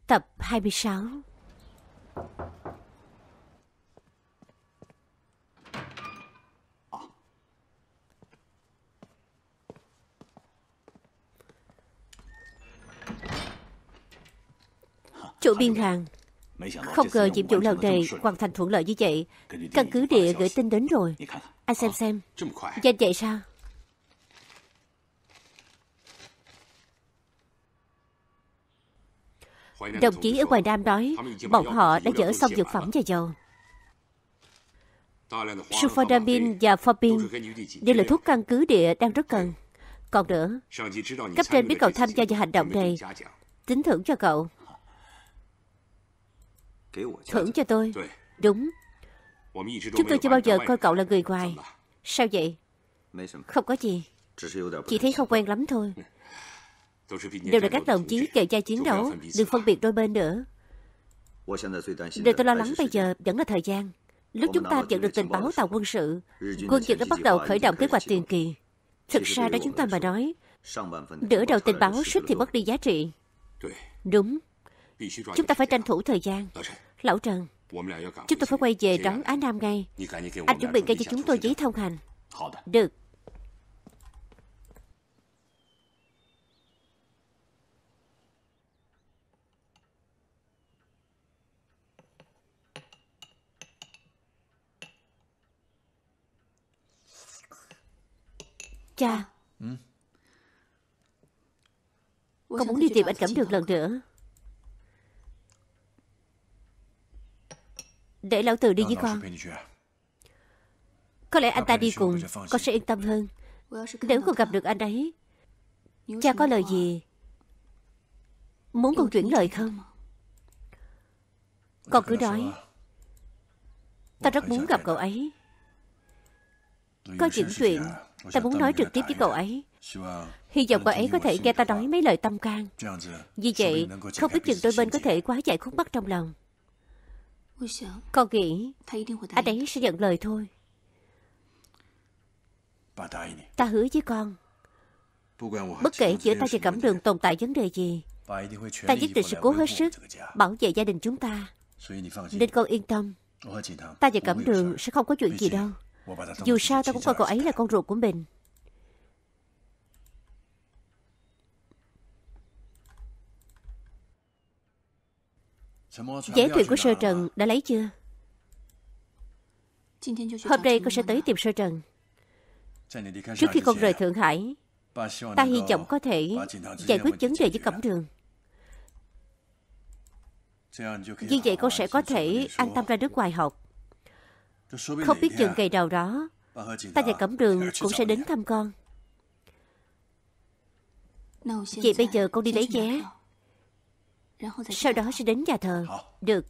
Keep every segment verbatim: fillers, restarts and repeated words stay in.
Tập hai mươi sáu. Chủ biên hàng, không ngờ nhiệm vụ lần này hoàn thành thuận lợi như vậy. Căn cứ địa gửi tin đến rồi. Anh xem xem. Nhanh vậy sao? Đồng chí ở ngoài Nam nói bọn họ đã dỡ xong dược phẩm và dầu. Sulfadamin và Forbin đều là thuốc căn cứ địa đang rất cần. Còn nữa, cấp trên biết cậu tham gia vào hành động này, tính thưởng cho cậu. Thưởng cho tôi? Đúng. Chúng tôi chưa bao giờ coi cậu là người ngoài. Sao vậy? Không có gì. Chỉ thấy không quen lắm thôi. Đều là các đồng chí kề vai chiến đấu, đừng phân biệt đôi bên nữa. Điều tôi lo lắng bây giờ vẫn là thời gian. Lúc chúng ta nhận được tình báo tàu quân sự, quân Nhật đã bắt đầu khởi động kế hoạch tiền kỳ. Thực ra đó chúng ta mà nói, nửa đầu tình báo suýt thì mất đi giá trị. Đúng. Chúng ta phải tranh thủ thời gian. Lão Trần, chúng tôi phải quay về đón Á Nam ngay. Anh chuẩn bị ngay cho chúng tôi giấy thông hành. Được. Cha, ừ? Con muốn đi tìm anh Cẩm Đường lần nữa. Để lão Từ đi với con. Có lẽ anh ta đi cùng, con sẽ yên tâm hơn. Nếu con gặp được anh ấy, cha có lời gì muốn con chuyển lời không? Con cứ nói. Ta rất muốn gặp cậu ấy. Có những chuyện ta muốn nói trực tiếp với cậu ấy. Hy vọng cậu ấy có thể nghe ta nói mấy lời tâm can. Vì vậy, không biết chừng đôi bên có thể quá giải khúc mắc trong lòng. Con nghĩ anh ấy sẽ nhận lời thôi. Ta hứa với con, bất kể giữa ta và Cẩm Đường tồn tại vấn đề gì, ta nhất định sẽ cố hết sức bảo vệ gia đình chúng ta. Nên con yên tâm, ta và Cẩm Đường sẽ không có chuyện gì đâu. Dù sao ta cũng coi cậu ấy là con ruột của mình. Vé thuyền của Sơ Trần đã lấy chưa? Hôm nay con sẽ tới tìm Sơ Trần. Trước khi con rời Thượng Hải, ta hy vọng có thể giải quyết vấn đề với Cẩm Đường. Như vậy con sẽ có thể an tâm ra nước ngoài học. Không biết chừng ngày nào đó, ta và Cẩm Đường cũng sẽ đến thăm con. Vậy bây giờ con đi lấy vé, sau đó sẽ đến nhà thờ. Được.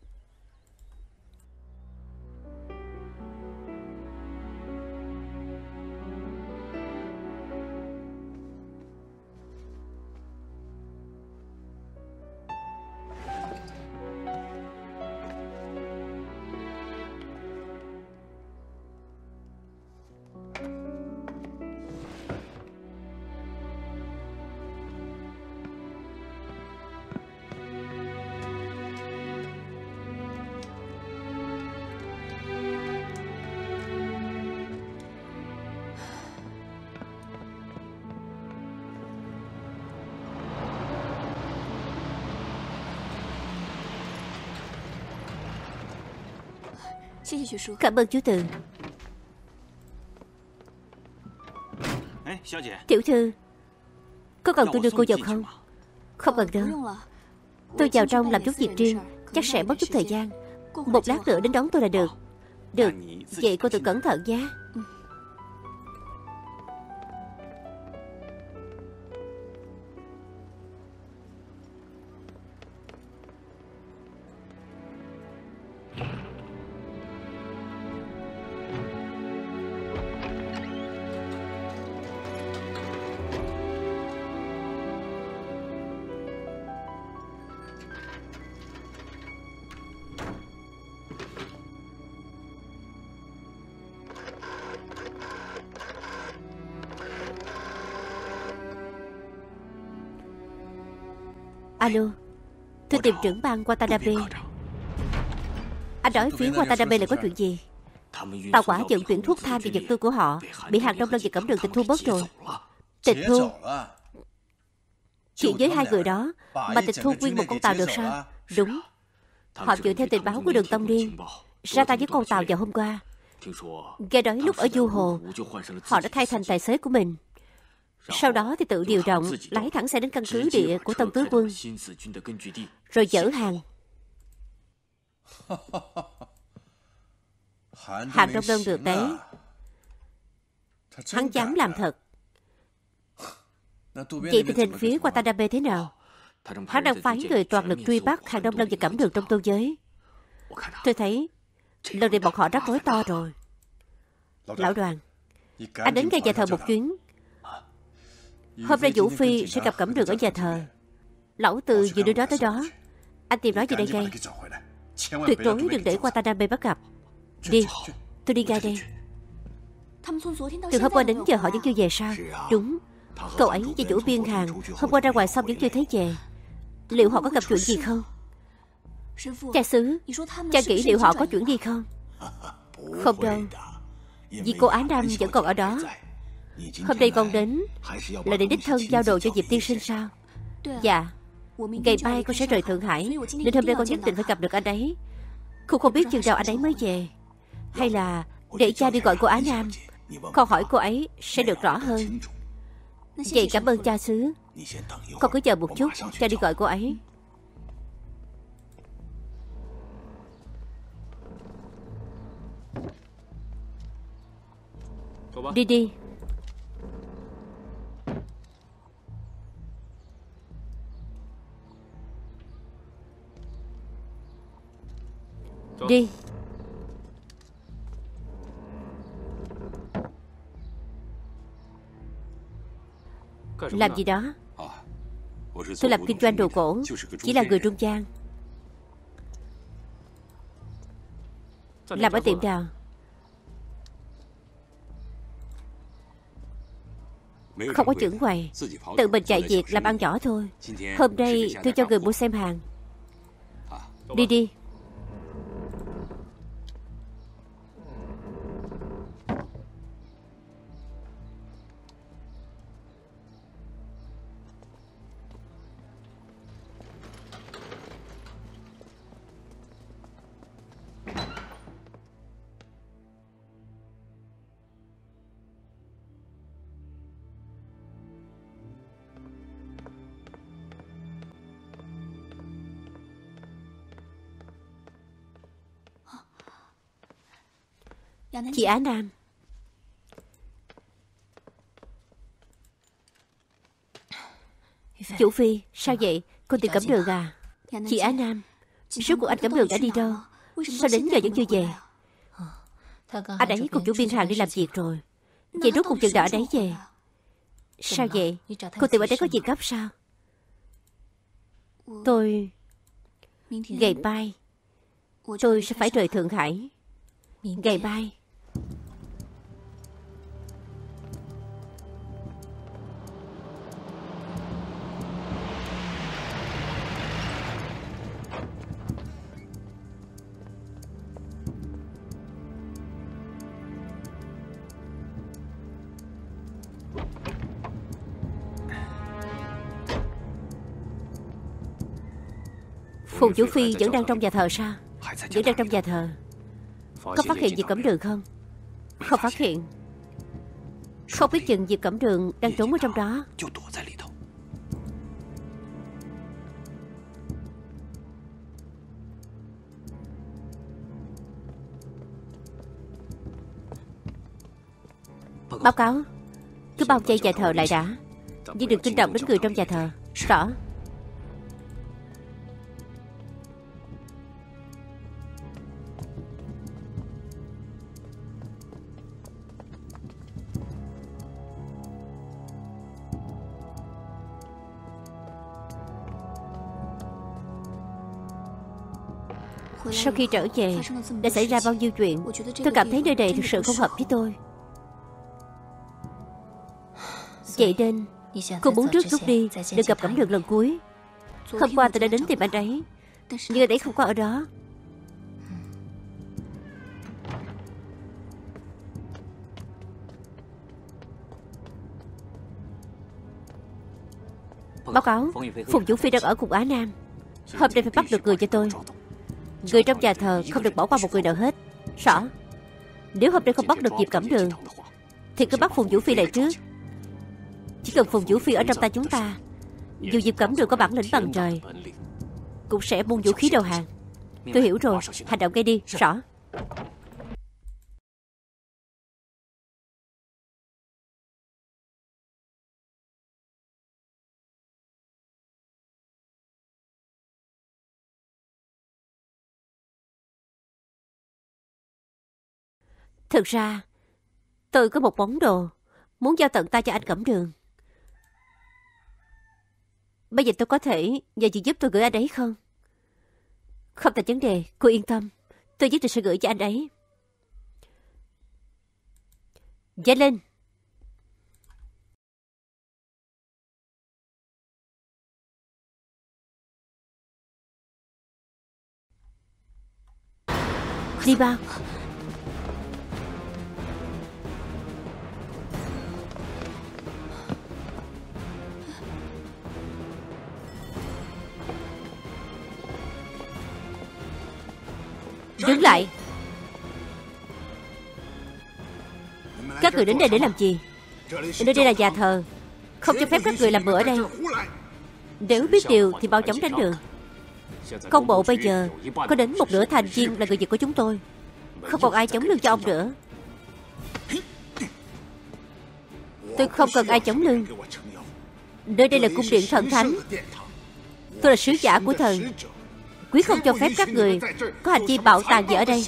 Cảm ơn chú Từ. Tiểu thư, có cần tôi đưa cô vào không? Không cần đâu. Tôi vào trong làm chút việc riêng, chắc sẽ mất chút thời gian. Một lát nữa đến đón tôi là được. Được, vậy cô tự cẩn thận nhé. Alo, Tôi tìm trưởng ban Watanabe. Anh nói phía Watanabe lại có chuyện gì? Tàu hỏa vận chuyển thuốc thang và vật tư của họ bị hàng Đông Lân và Cẩm Đường tịch thu bớt rồi. Tịch thu? Chuyện với hai người đó mà tịch thu nguyên một con tàu được sao? Đúng. Họ dựa theo tình báo của Đường Tông Niên ra tay với con tàu vào hôm qua. Nghe nói lúc ở Du Hồ, họ đã thay thành tài xế của mình. Sau đó thì tự điều động lái thẳng xe đến căn cứ địa của Tân Tứ Quân, rồi chở hàng. Hàng Đông Lân được đấy. Hắn dám làm thật. Vậy tình hình phía Watanabe thế nào? Hắn đang phái người toàn lực truy bắt Hàng Đông Lân và Cẩm Đường trong tôn giới. Tôi thấy lần này bọn họ rắc rối to rồi. Lão Đoàn, anh đến ngay nhà thờ một chuyến. Hôm nay Vũ Phi sẽ gặp Cẩm Đường ở nhà thờ. Lão Từ vừa đưa nó tới đó. Anh tìm nó về đây ngay. Tuyệt đối đừng để Watanabe bắt gặp. Đi, tôi đi ngay đây. Từ hôm qua đến giờ họ vẫn chưa về sao? Đúng. Cậu ấy và chủ biên hàng hôm qua ra ngoài xong vẫn chưa thấy về. Liệu họ có gặp chuyện gì không? Cha xứ, cha nghĩ liệu họ có chuyện gì không? Không đâu. Vì cô Á Nam vẫn còn ở đó. Hôm nay con đến là để đích thân giao đồ cho Diệp tiên sinh sao? Dạ. Ngày mai con sẽ rời Thượng Hải, nên hôm nay con nhất định phải gặp được anh ấy. Không không biết chừng nào anh ấy mới về. Hay là để cha đi gọi cô Á Nam, con hỏi cô ấy sẽ được rõ hơn. Vậy cảm ơn cha xứ. Con cứ chờ một chút, cha đi gọi cô ấy. Đi đi. Đi. Làm gì đó? Tôi làm kinh doanh đồ cổ, chỉ là người trung gian. Làm ở tiệm nào? Không có trưởng quầy, tự mình chạy việc làm ăn nhỏ thôi. Hôm nay tôi cho người mua xem hàng. Đi đi. Chị Á Nam. Chủ Phi, sao vậy? Cô tìm Cẩm Đường à? Chị Á Nam, rốt cuộc anh Cẩm Đường đã đi đâu? Sao đến giờ vẫn chưa về? Anh ấy cùng chủ biên hàng đi làm việc rồi. Vậy rốt cuộc chừng nào anh ấy về? Sao vậy? Cô tìm anh ấy có việc gấp sao? Tôi... Ngày mai tôi sẽ phải rời Thượng Hải. Ngày mai. Phù Chủ Phi vẫn đang trong nhà thờ sao? Vẫn đang trong nhà thờ. Có phát hiện Diệp Cẩm Đường không? Không phát hiện. Không biết chừng Diệp Cẩm Đường đang trốn ở trong đó. Báo cáo. Cứ bao vây nhà thờ lại đã, nhưng đừng kinh động đến người trong nhà thờ. Rõ. Sau khi trở về, đã xảy ra bao nhiêu chuyện. Tôi cảm thấy nơi này thực sự không hợp với tôi. Vậy nên cô muốn trước lúc đi đừng gặp Cẩm Đường lần cuối. Hôm qua tôi đã đến tìm anh ấy, nhưng anh ấy không có ở đó. Báo cáo, Phùng Vũ Phi đang ở cùng Á Nam. Hôm nay phải bắt được người cho tôi. Người trong nhà thờ không được bỏ qua một người nào hết. Rõ. Nếu hôm nay không bắt được Diệp Cẩm Đường thì cứ bắt Phùng Vũ Phi lại trước. Chỉ cần Phùng Vũ Phi ở trong tay chúng ta, dù Diệp Cẩm Đường có bản lĩnh bằng trời cũng sẽ buông vũ khí đầu hàng. Tôi hiểu rồi, hành động ngay đi. Rõ. Thực ra tôi có một món đồ muốn giao tận tay cho anh Cẩm Đường. Bây giờ tôi có thể nhờ chị giúp tôi gửi anh ấy không? Không thành vấn đề, cô yên tâm. Tôi nhất định sẽ gửi cho anh ấy. Dạ lên. Đi vào. Đứng lại. Các người đến đây để làm gì? Nơi đây là nhà thờ, không cho phép các người làm bữa ở đây. Nếu biết điều thì mau chóng tránh đường. Công bộ bây giờ có đến một nửa thành viên là người Việt của chúng tôi. Không còn ai chống lưng cho ông nữa. Tôi không cần ai chống lưng. Nơi đây là cung điện thần thánh. Tôi là sứ giả của thần, quyết không cho phép các người có hành vi bạo tàn gì ở đây.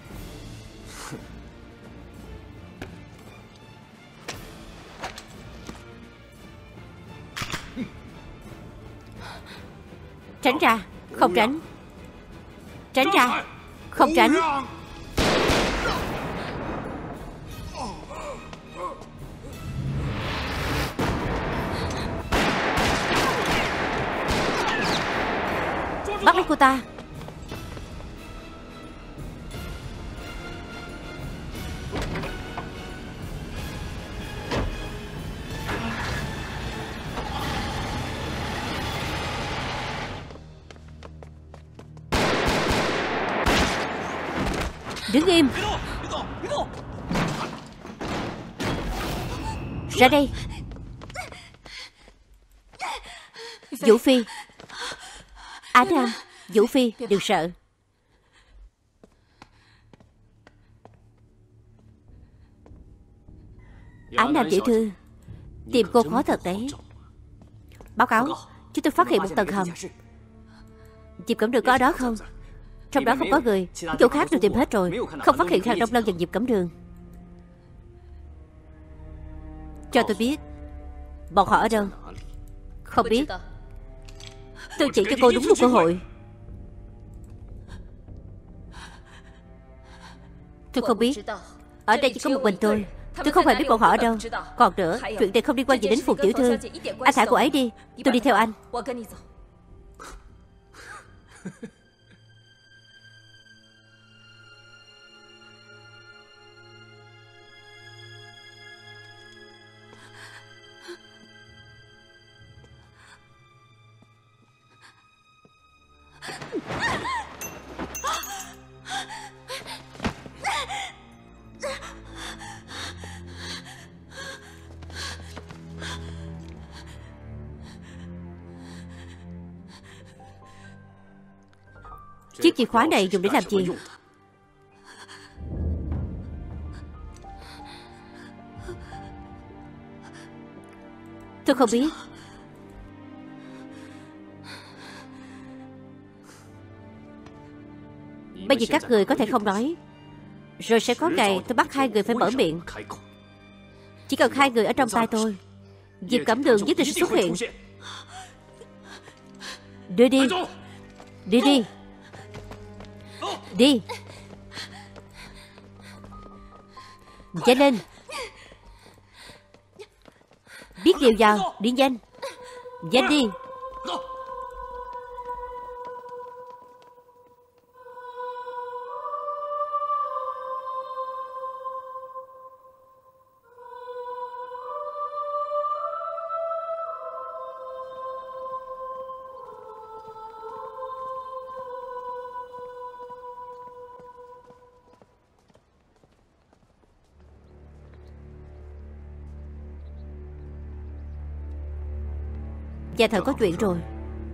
Tránh ra. Không tránh. Tránh ra. Không tránh. Bắt lấy cô ta. Đứng im. Ra đây. Vũ Phi. Á Nam. Vũ Phi, đừng sợ. Á Nam tiểu thư, tìm cô khó thật đấy. Báo cáo, chúng tôi phát hiện một tầng hầm. Diệp Cẩm Đường có ở đó không? Trong đó không có người. Chỗ khác đều tìm hết rồi, không phát hiện Hàng Đông Lân và Diệp Cẩm Đường. Cho tôi biết bọn họ ở đâu. Không biết. Tôi chỉ cho cô đúng một cơ hội. Tôi không biết. Ở đây chỉ có một mình tôi. Tôi không hề biết bọn họ ở đâu. Còn nữa, chuyện này không liên quan gì đến Phùng tiểu thư. Anh thả cô ấy đi. Tôi đi theo anh. Chiếc chìa khóa này dùng để làm gì? Tôi không biết. Bây giờ các người có thể không nói, rồi sẽ có ngày tôi bắt hai người phải mở miệng. Chỉ cần hai người ở trong tay tôi, Diệp Cẩm Đường nhất định sẽ xuất hiện. Đưa đi. Đi đi. Đi. Chạy lên. Biết điều vào. Đi nhanh. Nhanh đi. Nhà thờ có chuyện rồi.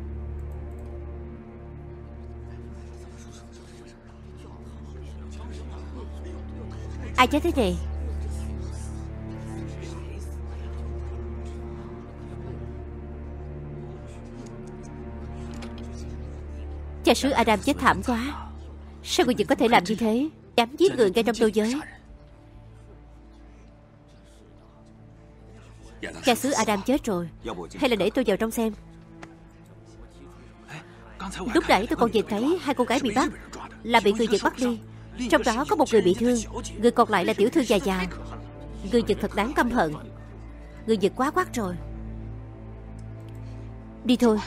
Ai chết thế này? Cha xứ Adam chết thảm quá. Sao người Việt có thể làm như thế? Dám giết người ngay trong đô giới. Cha xứ Adam chết rồi. Hay là để tôi vào trong xem. Lúc nãy tôi còn nhìn thấy hai cô gái bị bắt, là bị người Việt bắt đi. Trong đó có một người bị thương, người còn lại là tiểu thư già già. Người Việt thật đáng căm hận. Người Việt quá quát rồi. Đi thôi.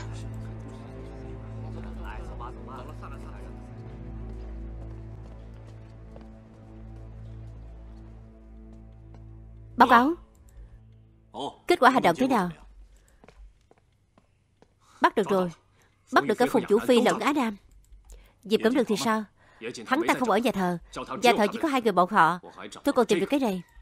Báo cáo. Kết quả hành động thế nào? Bắt được rồi. Bắt được cả Phùng Vũ Phi lẫn Á Nam. Diệp Cẩm Đường thì sao? Hắn ta không ở nhà thờ. Nhà thờ chỉ có hai người bọn họ. Tôi còn tìm được cái này.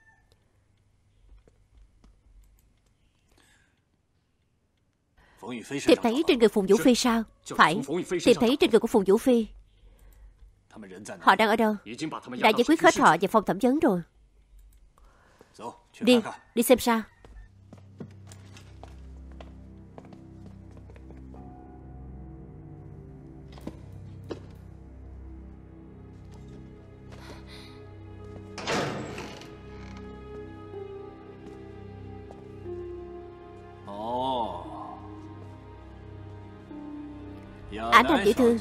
Tìm thấy trên người Phùng Vũ Phi sao? Phải, tìm thấy trên người của Phùng Vũ Phi. Họ đang ở đâu? Đã giải quyết hết họ vào phòng thẩm vấn rồi. Đi, đi xem sao. Ảnh Thành tiểu thư.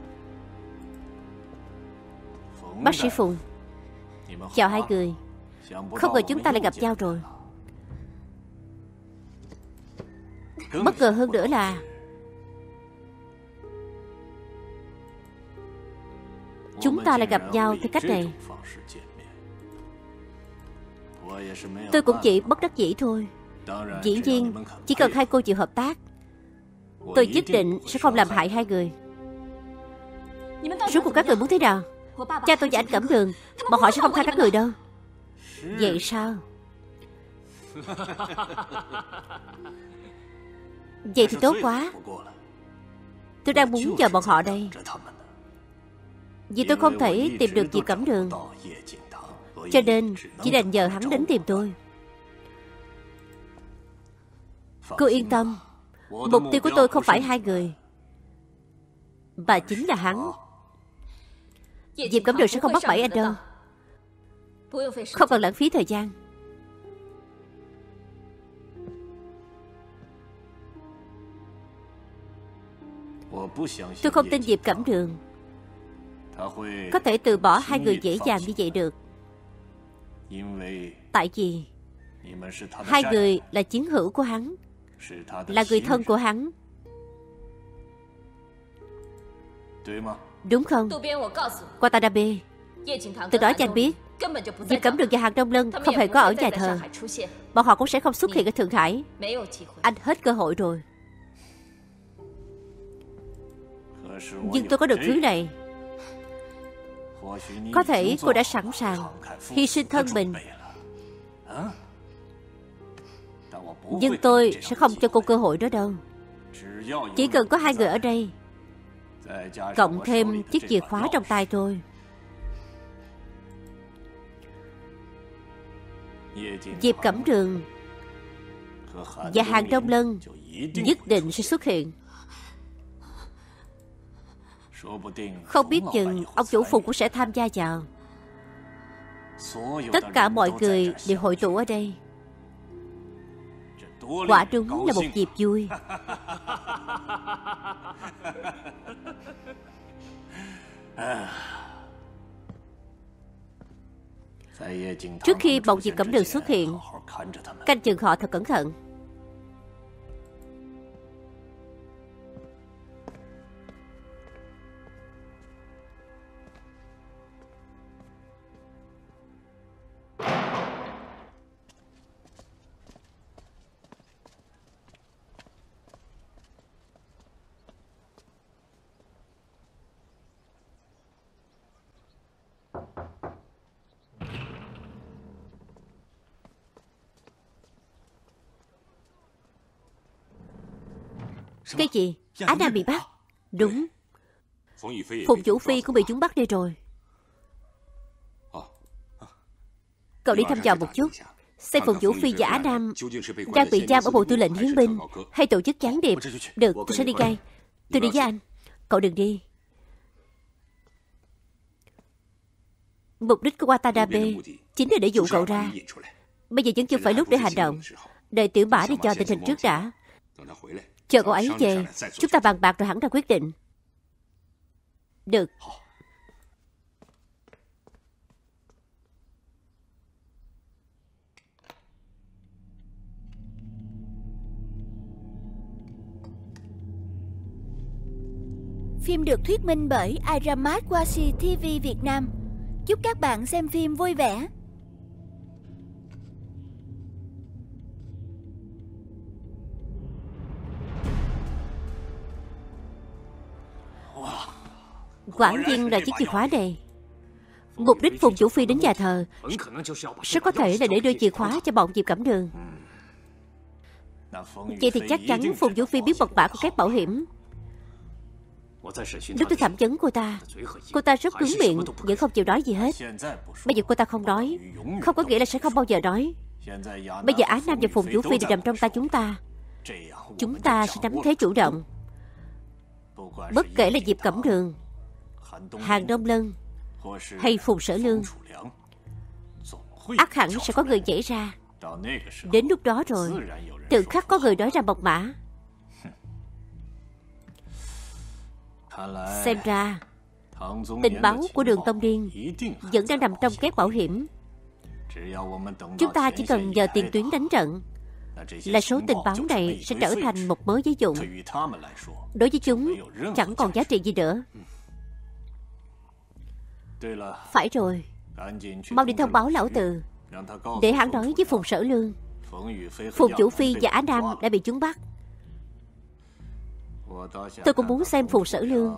Bác sĩ Phùng. Chào hai người. Không ngờ chúng ta lại gặp nhau rồi. Bất ngờ hơn nữa là chúng ta lại gặp nhau theo cách này. Tôi cũng chỉ bất đắc dĩ thôi. Dĩ nhiên, chỉ cần hai cô chịu hợp tác, tôi nhất định sẽ không làm hại hai người. Rốt cuộc các người muốn thế nào? Cha tôi và anh Cẩm Đường, bọn họ sẽ không tha các người đâu. Vậy sao? Vậy thì tốt quá. Tôi đang muốn chờ bọn họ đây. Vì tôi không thể tìm được Diệp Cẩm Đường, cho nên chỉ đành nhờ hắn đến tìm tôi. Cô yên tâm. Mục tiêu của tôi không phải hai người, mà chính là hắn. Diệp Cẩm Đường sẽ không bắt bẫy anh đâu. Không cần lãng phí thời gian. Tôi không tin Diệp Cẩm Đường có thể từ bỏ hai người dễ dàng như vậy được. Tại vì hai người là chiến hữu của hắn, là người thân của hắn. Đúng không? Watanabe, từ đó cho anh biết Diệp Cẩm Đường và Hàng Đông Lân không hề có ở nhà thờ. Bọn họ cũng sẽ không xuất hiện ở Thượng Hải. Anh hết cơ hội rồi. Nhưng tôi có được thứ này. Có thể cô đã sẵn sàng hy sinh thân mình, nhưng tôi sẽ không cho cô cơ hội đó đâu. Chỉ cần có hai người ở đây, cộng thêm chiếc chìa khóa trong tay tôi, Diệp Cẩm Đường và Hàng Đông Lân nhất định sẽ xuất hiện. Không biết chừng ông chủ Phùng cũng sẽ tham gia vào. Tất cả mọi người đều hội tụ ở đây. Quả đúng là một dịp vui. Trước khi bọn Diệp Cẩm Đường xuất hiện, canh chừng họ thật cẩn thận. Cái gì? Á Nam bị bắt? Đúng. Phùng Vũ Phi cũng bị chúng bắt đi rồi. Cậu đi thăm dò một chút, xem Phùng Vũ Phi và Á Nam đang bị giam ở bộ tư lệnh hiến binh hay tổ chức gián điệp. Được, tôi sẽ đi ngay. Tôi đi với anh. Cậu đừng đi. Mục đích của Watanabe chính là để dụ cậu ra. Bây giờ vẫn chưa phải lúc để hành động. Đợi Tiểu Mã đi cho tình hình trước đã. Chờ cậu ấy về, chúng ta bàn bạc rồi hẳn ra quyết định. Được. Phim được thuyết minh bởi Iramat Washi ti vi Việt Nam. Chúc các bạn xem phim vui vẻ. Quả nhiên là chiếc chìa khóa này. Mục đích Phùng Vũ Phi đến nhà thờ rất có thể là để đưa chìa khóa cho bọn Diệp Cẩm Đường. Vậy thì chắc chắn Phùng Vũ Phi biết mật mã của các bảo hiểm. Lúc tôi thẩm vấn cô ta, cô ta rất cứng miệng, vẫn không chịu nói gì hết. Bây giờ cô ta không nói, không có nghĩa là sẽ không bao giờ nói. Bây giờ Á Nam và Phùng Vũ Phi đều nằm trong tay chúng ta. Chúng ta sẽ nắm thế chủ động. Bất kể là Diệp Cẩm Đường, Hàn Đông Lân hay Phùng Sở Lương, ắt hẳn sẽ có người nhảy ra. Đến lúc đó rồi, tự khắc có người nói ra mật mã. Xem ra tình báo của Đường Tông Điên vẫn đang nằm trong các bảo hiểm. Chúng ta chỉ cần nhờ tiền tuyến đánh trận là số tình báo này sẽ trở thành một mớ giấy dụng. Đối với chúng chẳng còn giá trị gì nữa. Phải rồi, mau đi thông báo lão Từ, để hắn nói với Phùng Sở Lương Phùng Vũ Phi và Á Nam đã bị chúng bắt. Tôi cũng muốn xem Phùng Sở Lương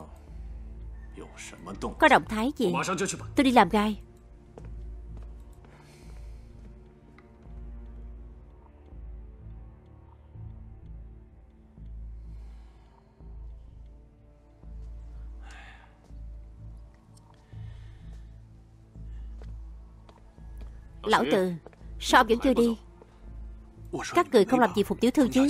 có động thái gì. Tôi đi làm ngay. Lão Từ, sao ông vẫn chưa đi? Các người không làm gì Phùng tiểu thư chứ?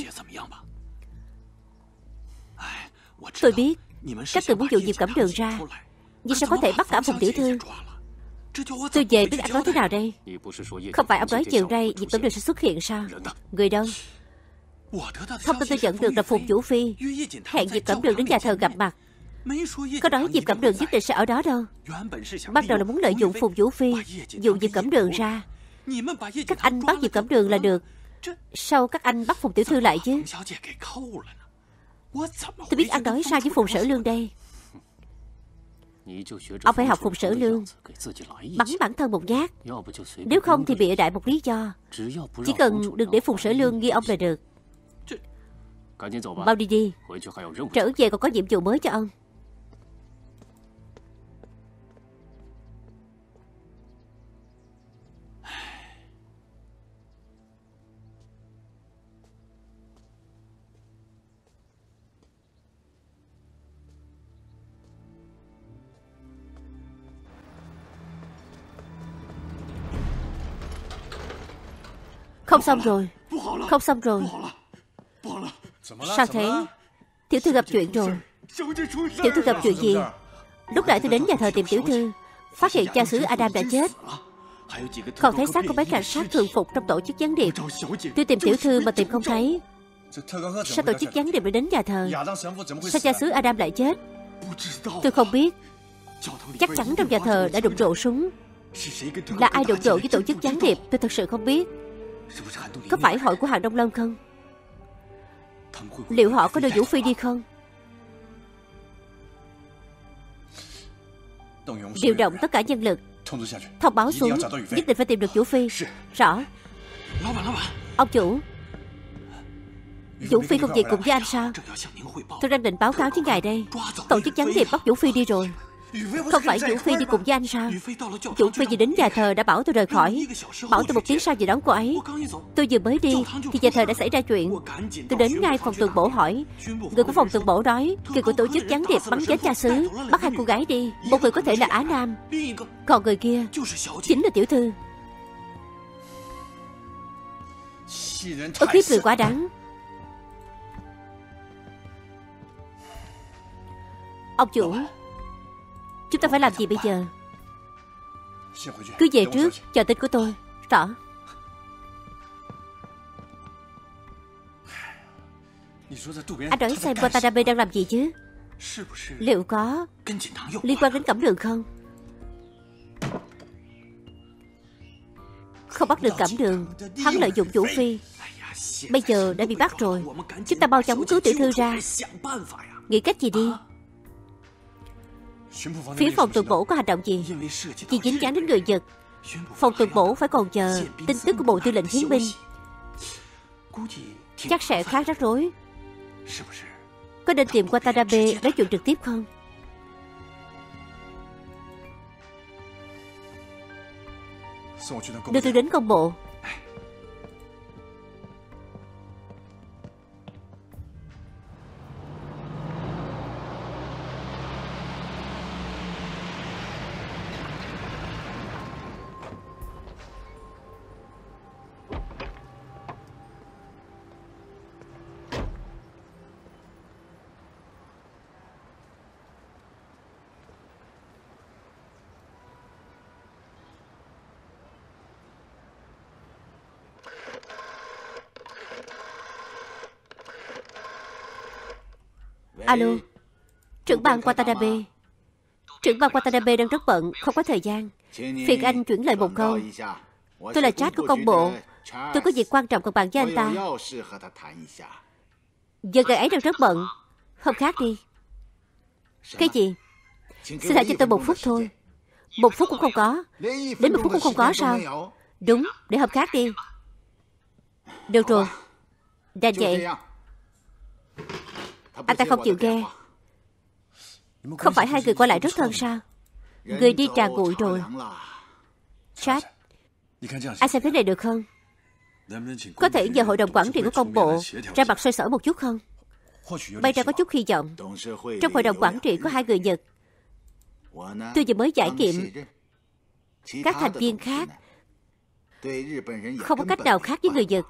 Tôi biết các người muốn dụ Diệp Cẩm Đường ra, nhưng sao có thể bắt cả Phùng tiểu thư? Tôi về biết anh nói thế nào đây? Không phải ông nói chiều nay Diệp Cẩm Đường sẽ xuất hiện sao? Người đâu? Thông tin tôi nhận được là Phùng Vũ Phi hẹn Diệp Cẩm Đường đến nhà thờ gặp mặt. Có nói Diệp Cẩm Đường nhất định sẽ ở đó đâu. Ban đầu là muốn lợi dụng Phùng Vũ Phi dụ Diệp Cẩm Đường ra. Các anh bắt Diệp Cẩm Đường là được, sao các anh bắt Phùng tiểu thư lại chứ? Tôi biết anh nói sao với Phùng Sở Lương đây. Ông phải học Phùng Sở Lương, bắn bản thân một nhát. Nếu không thì bịa đại một lý do. Chỉ cần đừng để Phùng Sở Lương nghi ông là được. Mau đi đi, trở về còn có nhiệm vụ mới cho ông. Không xong rồi, không xong rồi. Sao thế? Tiểu thư gặp chuyện rồi. Tiểu thư gặp chuyện gì? Lúc nãy tôi đến nhà thờ tìm tiểu thư, phát hiện cha xứ Adam đã chết. Còn thấy xác của mấy cảnh sát thường phục trong tổ chức gián điệp. Tôi tìm tiểu thư mà tìm không thấy. Sao tổ chức gián điệp lại đến nhà thờ? Sao cha xứ Adam lại chết? Tôi không biết. Chắc chắn trong nhà thờ đã đụng độ súng. Là ai đụng độ với tổ chức gián điệp tôi thật sự không biết. Có phải hội của Hàn Đông Lân không? Liệu họ có đưa Vũ Phi đi không? Điều động tất cả nhân lực, thông báo xuống, nhất định phải tìm được Vũ Phi. Rõ. Ông chủ, Vũ Phi không về cùng với anh sao? Tôi đang định báo cáo với ngài đây. Tổ chức gián điệp bắt Vũ Phi đi rồi. Không phải Vũ Phi đi cùng với anh sao? Vũ Phi vừa đến nhà thờ đã bảo tôi rời khỏi. Bảo tôi một tiếng sau giờ đón cô ấy. Tôi vừa mới đi thì nhà thờ đã xảy ra chuyện. Tôi đến ngay phòng tuần bổ hỏi. Người của phòng tuần bổ nói người của tổ chức gián điệp bắn chết cha xứ, bắt hai cô gái đi. Một người có thể là Á Nam, còn người kia chính là tiểu thư. Ức hiếp người quá đáng. Ông chủ, chúng ta phải làm gì bây giờ? Cứ về trước, chờ tin của tôi. Rõ. Anh nói xem Watanabe đang làm gì chứ? Liệu có liên quan đến Cẩm Đường không? Không bắt được Cẩm Đường, hắn lợi dụng Vũ Phi. Bây giờ đã bị bắt rồi. Chúng ta mau chóng cứu tiểu thư ra. Nghĩ cách gì đi. Phía phòng tuần bổ có hành động gì? Vì dính dáng đến người Nhật, phòng tuần bổ phải còn chờ tin tức của Bộ Tư lệnh Hiến binh. Chắc sẽ khá rắc rối. Có nên tìm Watanabe nói chuyện trực tiếp không? Đưa tôi đến công bộ. Alo, trưởng ban Watanabe. Trưởng ban Watanabe đang rất bận, không có thời gian. Phiền anh chuyển lời một câu. Tôi là Chad của công bộ. Tôi có việc quan trọng cần bàn với anh ta. Giờ người ấy đang rất bận. Hôm khác đi. Cái gì? Xin hãy cho tôi một phút thôi. Một phút cũng không có. Đến một phút cũng không có sao? Đúng, để hôm khác đi. Được rồi. Đành vậy. Anh ta không chịu nghe. Không phải hai người qua lại rất thân sao? Người đi trà nguội rồi. Chad, anh xem thế này được không? Có thể nhờ hội đồng quản trị của công bộ ra mặt xoay sở một chút không? Bây giờ có chút hy vọng. Trong hội đồng quản trị có hai người Nhật. Tôi vừa mới giải nghiệm. Các thành viên khác không có cách nào khác với người Nhật.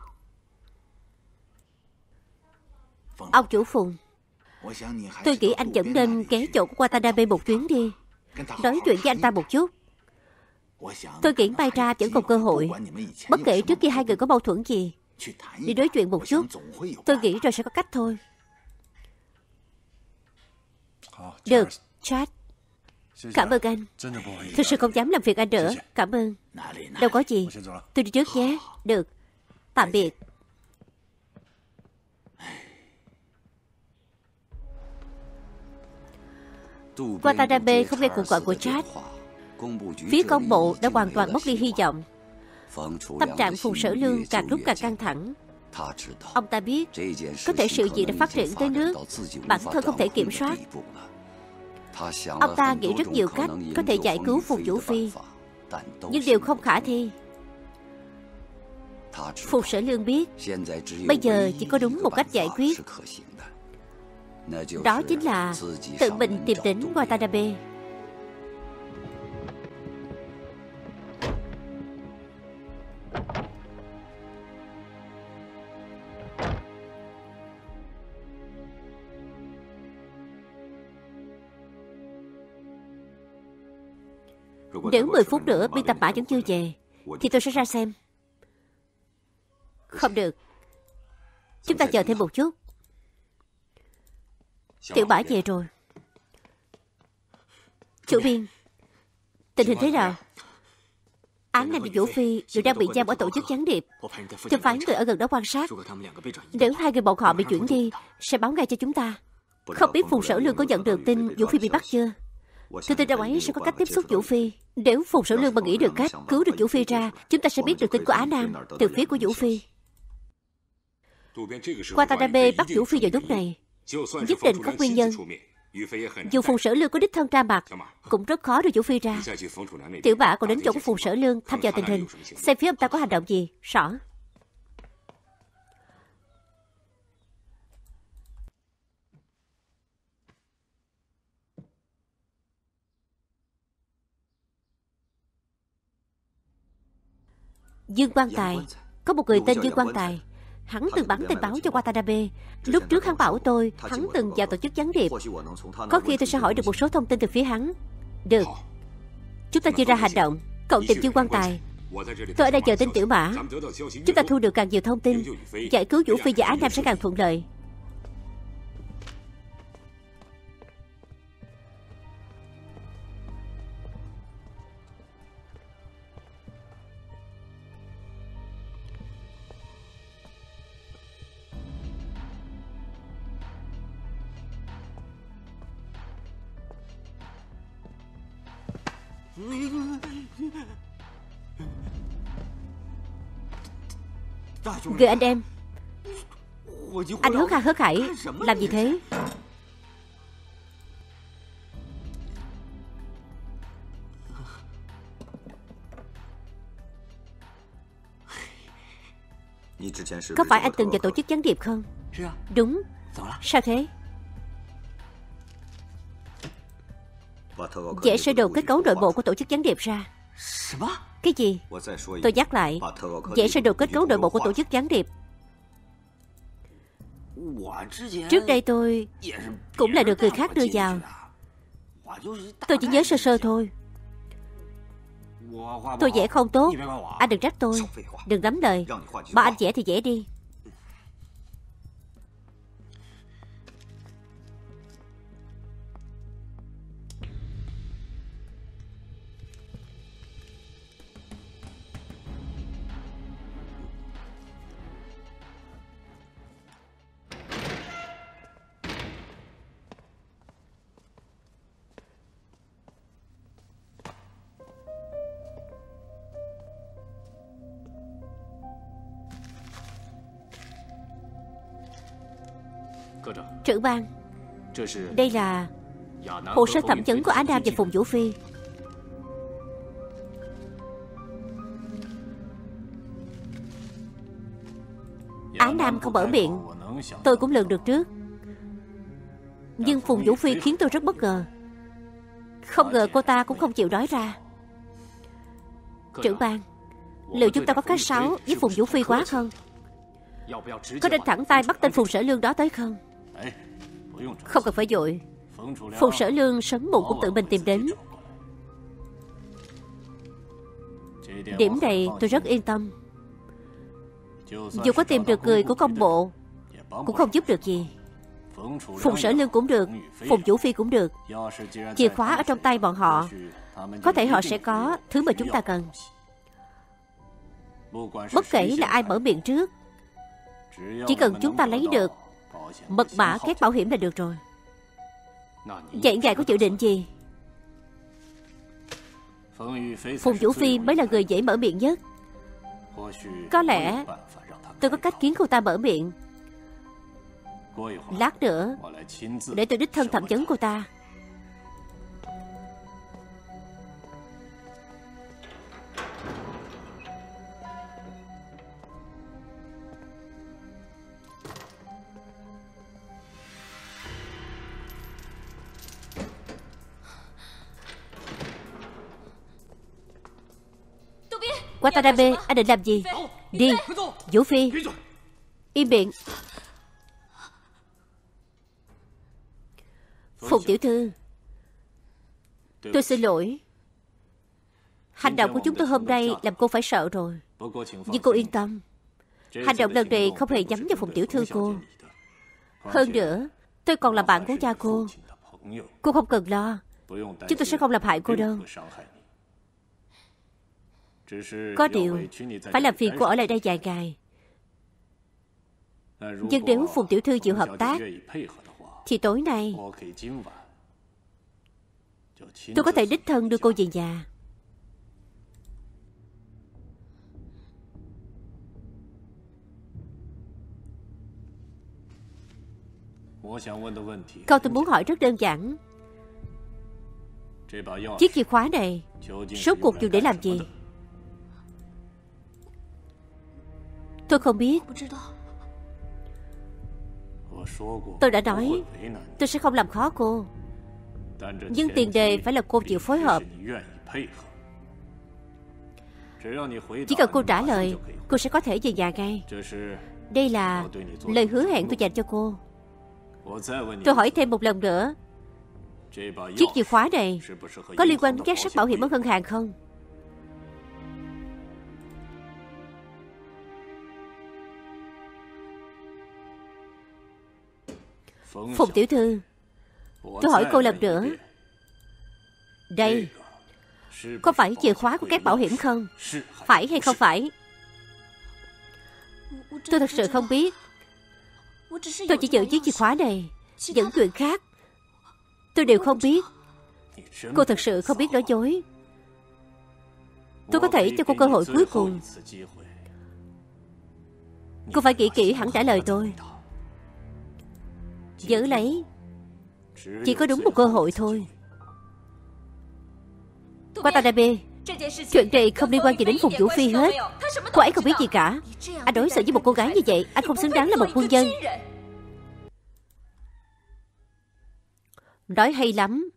Ông chủ Phùng, tôi nghĩ anh vẫn nên ghé chỗ của Watanabe một chuyến đi. Nói chuyện với anh ta một chút. Tôi nghĩ may ra vẫn còn cơ hội. Bất kể trước khi hai người có mâu thuẫn gì, đi nói chuyện một chút. Tôi nghĩ rồi sẽ có cách thôi. Được, Chad. Cảm ơn anh. Thực sự không dám làm việc anh nữa. Cảm ơn. Đâu có gì. Tôi đi trước nhé. Được. Tạm biệt. Watanabe không nghe cuộc gọi của Chad. Phía công bộ đã hoàn toàn mất đi hy vọng. Tâm trạng Phùng Sở Lương càng lúc càng căng thẳng. Ông ta biết có thể sự việc đã phát triển tới nước bản thân không thể kiểm soát. Ông ta nghĩ rất nhiều cách có thể giải cứu Phùng Vũ Phi, nhưng điều không khả thi. Phùng Sở Lương biết bây giờ chỉ có đúng một cách giải quyết. Đó chính là tự mình tìm đến Watanabe. Nếu mười phút nữa biên tập mã vẫn chưa về thì tôi sẽ ra xem. Không được, chúng ta chờ thêm một chút. Tiểu Bả về rồi. Chủ biên, tình hình thế nào? Án này bị Vũ Phi đều đang bị giam ở tổ chức gián điệp. Tôi phái người ở gần đó quan sát. Nếu hai người bọn họ bị chuyển đi sẽ báo ngay cho chúng ta. Không biết Phùng Sở Lương có nhận được tin Vũ Phi bị bắt chưa? Tôi tin ông ấy sẽ có cách tiếp xúc Vũ Phi. Nếu Phùng Sở Lương mà nghĩ được cách cứu được Vũ Phi ra, chúng ta sẽ biết được tin của Á Nam từ phía của Vũ Phi. Watanabe bắt Vũ Phi vào lúc này nhất định có nguyên nhân. Dù Phùng Sở Lương có đích thân ra mặt, cũng rất khó đưa Vũ Phi ra. Tiểu Mã còn đến chỗ của Phùng Sở Lương thăm dò tình hình, xem phía ông ta có hành động gì. Rõ. Dương Quan Tài. Có một người tên Dương Quan Tài. Hắn từng bắn tình báo cho Watanabe. Lúc trước hắn bảo tôi hắn từng vào tổ chức gián điệp. Có khi tôi sẽ hỏi được một số thông tin từ phía hắn. Được, chúng ta chia ra hành động. Cậu tìm Dương Quan Tài, tôi ở đây chờ tin Tiểu Mã. Chúng ta thu được càng nhiều thông tin, giải cứu Vũ Phi và Á Nam sẽ càng thuận lợi. Người anh em. Anh hớt ha hớt hải làm gì thế? Có phải anh từng vào tổ chức gián điệp không? Đúng. Sao thế? Vẽ sơ đồ kết cấu nội bộ của tổ chức gián điệp ra. Cái gì? Tôi nhắc lại, vẽ sơ đồ kết cấu nội bộ của tổ chức gián điệp. Trước đây tôi cũng là được người khác đưa vào. Tôi chỉ nhớ sơ sơ thôi. Tôi vẽ không tốt, anh đừng trách tôi. Đừng lắm lời. Bảo anh vẽ thì vẽ đi. Trưởng ban, đây là hồ sơ thẩm vấn của Á Nam và Phùng Vũ Phi. Á Nam không mở miệng, tôi cũng lường được trước. Nhưng Phùng Vũ Phi khiến tôi rất bất ngờ. Không ngờ cô ta cũng không chịu nói ra. Trưởng ban, liệu chúng ta có khách sáo với Phùng Vũ Phi quá không? Có nên thẳng tay bắt tên Phùng Sở Lương đó tới không? Không cần phải vội. Phùng Sở Lương sớm muộn cũng tự mình tìm đến. Điểm này tôi rất yên tâm. Dù có tìm được người của công bộ cũng không giúp được gì. Phùng Sở Lương cũng được, Phùng Vũ Phi cũng được. Chìa khóa ở trong tay bọn họ. Có thể họ sẽ có thứ mà chúng ta cần. Bất kể là ai mở miệng trước, chỉ cần chúng ta lấy được mật mã két bảo hiểm là được rồi. Vậy ngài có dự định gì? Phùng Vũ Phi mới là người dễ mở miệng nhất. Có lẽ tôi có cách khiến cô ta mở miệng. Lát nữa để tôi đích thân thẩm vấn cô ta. Watanabe, anh định làm gì? Đi. Vũ Phi, im miệng. Phùng tiểu thư, tôi xin lỗi. Hành động của chúng tôi hôm nay làm cô phải sợ rồi. Nhưng cô yên tâm, hành động lần này không hề nhắm vào Phùng tiểu thư cô. Hơn nữa, tôi còn là bạn của cha cô. Cô không cần lo, chúng tôi sẽ không làm hại cô đâu. Có điều phải làm phiền cô ở lại đây vài ngày. Nhưng nếu Phùng tiểu thư chịu hợp tác thì tối nay tôi có thể đích thân đưa cô về nhà. Câu tôi muốn hỏi rất đơn giản. Chiếc chìa khóa này rốt cuộc dùng để làm gì? Tôi không biết. Tôi đã nói tôi sẽ không làm khó cô, nhưng tiền đề phải là cô chịu phối hợp. Chỉ cần cô trả lời, cô sẽ có thể về nhà ngay. Đây là lời hứa hẹn tôi dành cho cô. Tôi hỏi thêm một lần nữa, chiếc chìa khóa này có liên quan đến các sắt bảo hiểm ở ngân hàng không? Phùng tiểu thư, tôi hỏi cô lần nữa, đây có phải chìa khóa của các bảo hiểm không? Phải hay không phải? Tôi thật sự không biết. Tôi chỉ giữ chiếc chìa khóa này, những chuyện khác tôi đều không biết. Cô thật sự không biết nói dối. Tôi có thể cho cô cơ hội cuối cùng. Cô phải nghĩ kỹ hẳn trả lời tôi. Giữ lấy chỉ có đúng một cơ hội thôi. Watanabe, chuyện này không liên quan gì đến Phùng Vũ Phi hết. Cô ấy không biết gì cả. Anh đối xử với một cô gái như vậy, anh không xứng đáng là một quân nhân. Nói hay lắm.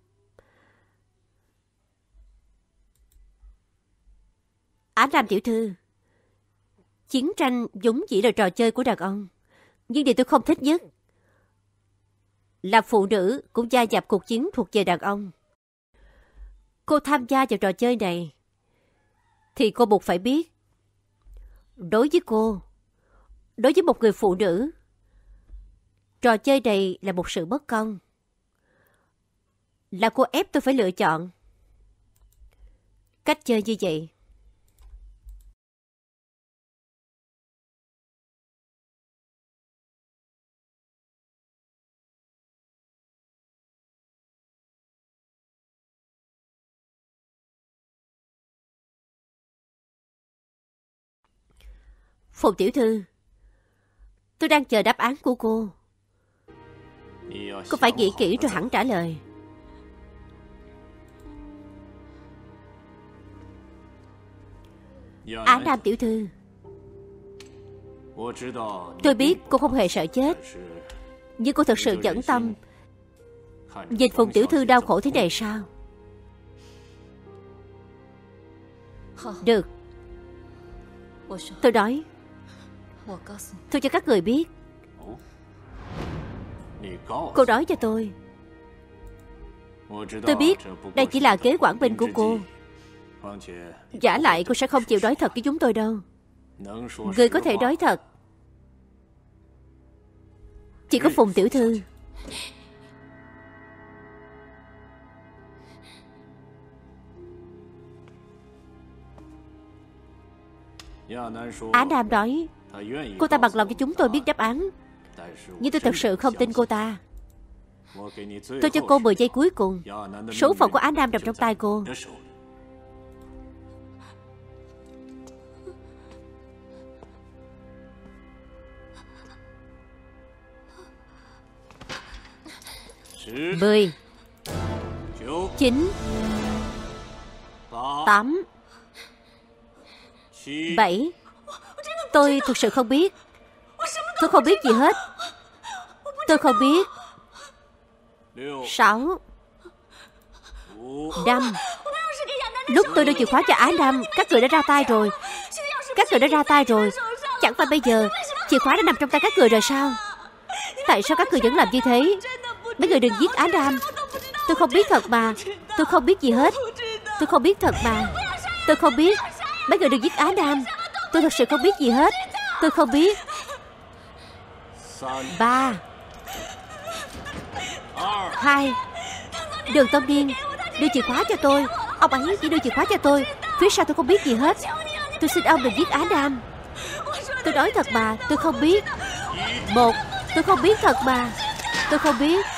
Á Nam tiểu thư, chiến tranh vốn chỉ là trò chơi của đàn ông, nhưng điều tôi không thích nhất là phụ nữ cũng gia nhập cuộc chiến thuộc về đàn ông. Cô tham gia vào trò chơi này thì cô buộc phải biết, đối với cô, đối với một người phụ nữ, trò chơi này là một sự bất công. Là cô ép tôi phải lựa chọn cách chơi như vậy. Phùng tiểu thư, tôi đang chờ đáp án của cô. Cô phải nghĩ kỹ rồi hẳn trả lời. Á Nam tiểu thư, tôi biết cô không hề sợ chết, nhưng cô thật sự nhẫn tâm nhìn Phùng tiểu thư đau khổ thế này sao? Được, tôi nói, tôi cho các người biết. Cô nói cho tôi. Tôi biết đây chỉ là kế quản binh của cô. Giả lại cô sẽ không chịu nói thật với chúng tôi đâu. Người có thể nói thật chỉ có Phùng tiểu thư. Á Nam nói cô ta bằng lòng cho chúng tôi biết đáp án, nhưng tôi thật sự không tin cô ta. Tôi cho cô mười giây cuối cùng. Số phận của Á Nam nằm trong tay cô. Mười, chín, tám, bảy. Tôi thực sự không biết. Tôi không biết gì hết. Tôi không biết. Sáu, năm. Lúc tôi đưa chìa khóa cho Á Nam, các người đã ra tay rồi. Các người đã ra tay rồi. Chẳng phải bây giờ chìa khóa đã nằm trong tay các người rồi sao? Tại sao các người vẫn làm như thế? Mấy người đừng giết Á Nam. Tôi không biết thật mà. Tôi không biết gì hết. Tôi không biết thật mà. Tôi không biết. Mấy người đừng giết Á Nam. Tôi thật sự không biết gì hết. Tôi không biết. Ba, hai. Đường Tâm Điên, đưa chìa khóa cho tôi. Ông ấy chỉ đưa chìa khóa cho tôi. Phía sau tôi không biết gì hết. Tôi xin ông đừng giết Á Nam. Tôi nói thật mà. Tôi không biết. Một. Tôi không biết thật mà. Tôi không biết.